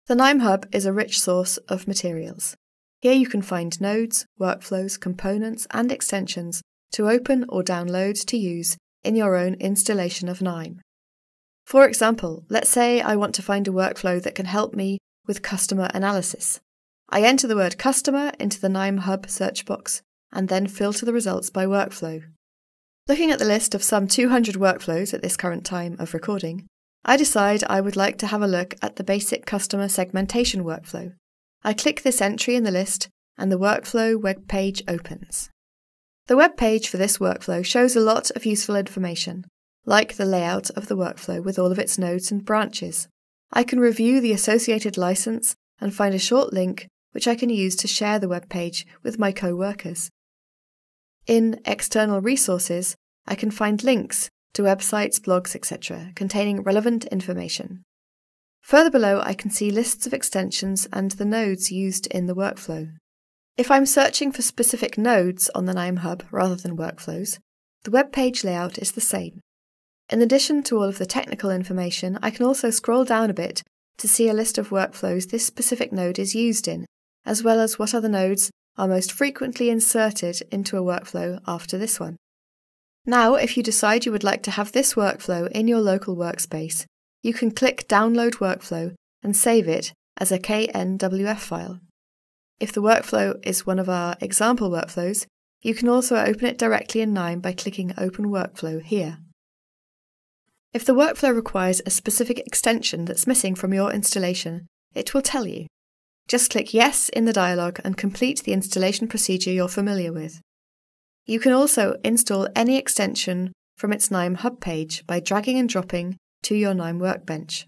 The KNIME Hub is a rich source of materials. Here you can find nodes, workflows, components, and extensions to open or download to use in your own installation of KNIME. For example, let's say I want to find a workflow that can help me with customer analysis. I enter the word customer into the KNIME Hub search box and then filter the results by workflow. Looking at the list of some 200 workflows at this current time of recording, I decide I would like to have a look at the basic customer segmentation workflow. I click this entry in the list and the workflow web page opens. The web page for this workflow shows a lot of useful information, like the layout of the workflow with all of its nodes and branches. I can review the associated license and find a short link which I can use to share the web page with my co-workers. In External Resources, I can find links to websites, blogs, etc., containing relevant information. Further below, I can see lists of extensions and the nodes used in the workflow. If I'm searching for specific nodes on the KNIME Hub rather than workflows, the web page layout is the same. In addition to all of the technical information, I can also scroll down a bit to see a list of workflows this specific node is used in, as well as what other nodes are most frequently inserted into a workflow after this one. Now, if you decide you would like to have this workflow in your local workspace, you can click Download Workflow and save it as a KNWF file. If the workflow is one of our example workflows, you can also open it directly in KNIME by clicking Open Workflow here. If the workflow requires a specific extension that's missing from your installation, it will tell you. Just click Yes in the dialog and complete the installation procedure you're familiar with. You can also install any extension from its KNIME Hub page by dragging and dropping to your KNIME workbench.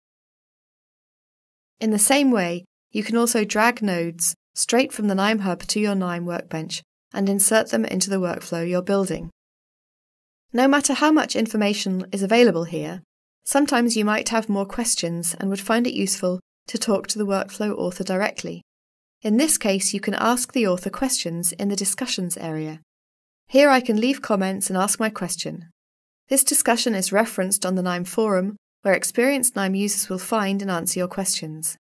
In the same way, you can also drag nodes straight from the KNIME Hub to your KNIME workbench and insert them into the workflow you're building. No matter how much information is available here, sometimes you might have more questions and would find it useful to talk to the workflow author directly. In this case, you can ask the author questions in the discussions area. Here I can leave comments and ask my question. This discussion is referenced on the KNIME forum, where experienced KNIME users will find and answer your questions.